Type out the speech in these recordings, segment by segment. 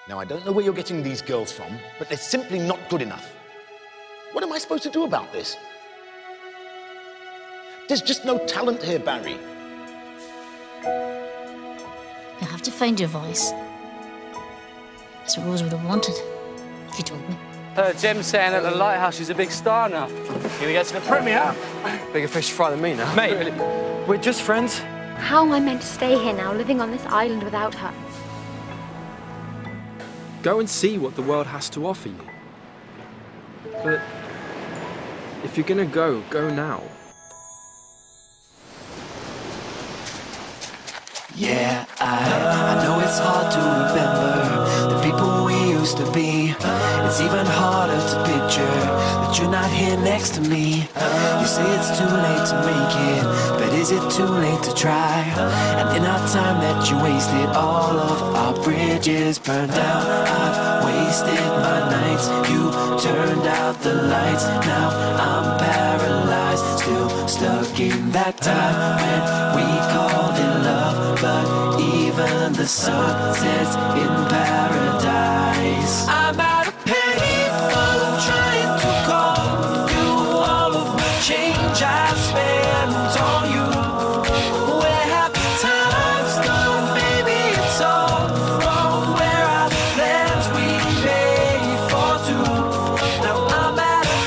Now, I don't know where you're getting these girls from, but they're simply not good enough. What am I supposed to do about this? There's just no talent here, Barry. You have to find your voice. That's what Rose would have wanted, if you told me. Jim's saying at the lighthouse she's a big star now. Here we get to the premiere. Bigger fish to fry than me now. Mate, really. we're just friends. How am I meant to stay here now, living on this island without her? Go and see what the world has to offer you. But if you're gonna go, go now. Yeah, I know it's hard to remember the people we used to be. It's even harder to picture that you're not here next to me. You say it's too late to make it, but is it too late to try? And in our time that you wasted, all of our bridges burned down. I've wasted my nights, you turned out the lights. Now I'm paralyzed, still stuck in that time when we called it love. But even the sun sets in paradise. I'm out of payphone trying to call you. All of the change I spent on you. Where have the times gone? Maybe it's all wrong. Where are the plans we made for two? Now I'm out of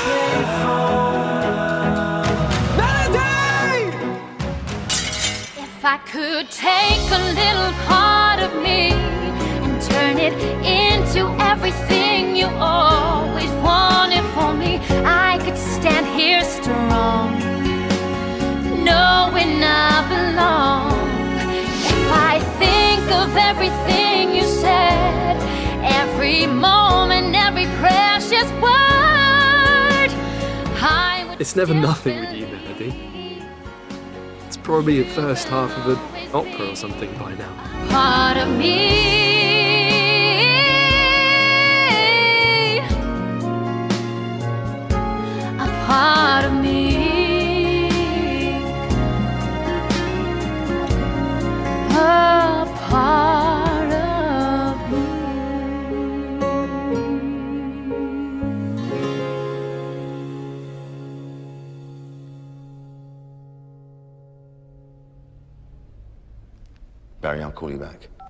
payphone. Melody! If I could take a little part of me and turn it into everything you always wanted for me, I could stand here strong, knowing I belong. If I think of everything you said, every moment, every precious word, I would It's never nothing with you, Melody. It's probably the first half of an opera or something by now. part of me. A part of me. A part of me. Barry, I'll call you back.